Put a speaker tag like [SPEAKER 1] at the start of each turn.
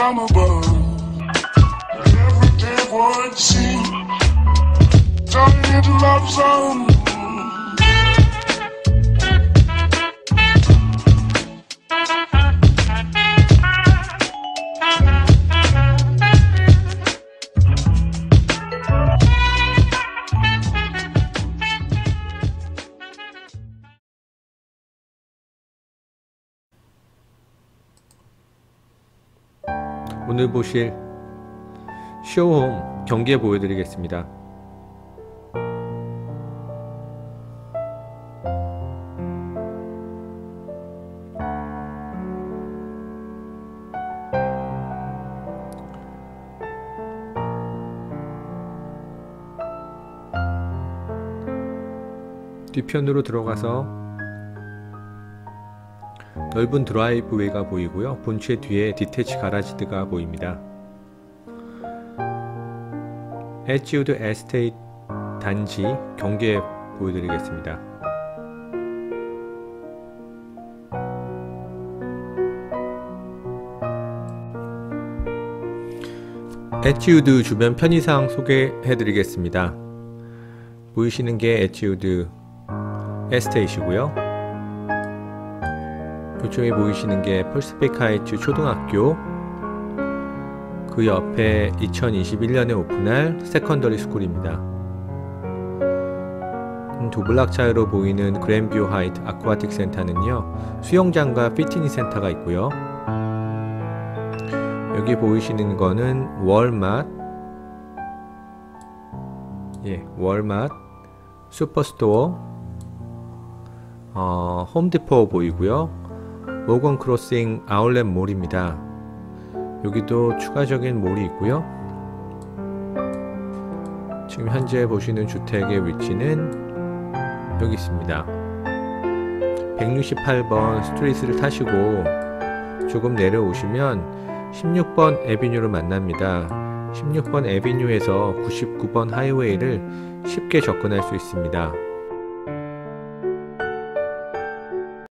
[SPEAKER 1] from above. Every day would seem turning into love zone.
[SPEAKER 2] 오늘 보실 쇼홈 경기에 보여드리겠습니다. 뒤편으로 들어가서 넓은 드라이브웨이가 보이고요. 본체 뒤에 디태치 가라지드가 보입니다. 에지우드 에스테이트 단지 경계 보여드리겠습니다. 에지우드 주변 편의사항 소개해드리겠습니다. 보이시는 게 에지우드 에스테이트이고요. 이쪽에 보이시는 게 펄스페이크 하이츠 초등학교, 그 옆에 2021년에 오픈할 세컨더리 스쿨입니다. 도블락 차이로 보이는 그랜뷰 하이트 아쿠아틱 센터는요, 수영장과 피트니스 센터가 있고요. 여기 보이시는 거는 월맛, 월맛, 슈퍼스토어, 홈디포 보이고요. 모건 크로싱 아울렛 몰입니다. 여기도 추가적인 몰이 있고요. 지금 현재 보시는 주택의 위치는 여기 있습니다. 168번 스트리트를 타시고 조금 내려오시면 16번 에비뉴를 만납니다. 16번 에비뉴에서 99번 하이웨이를 쉽게 접근할 수 있습니다.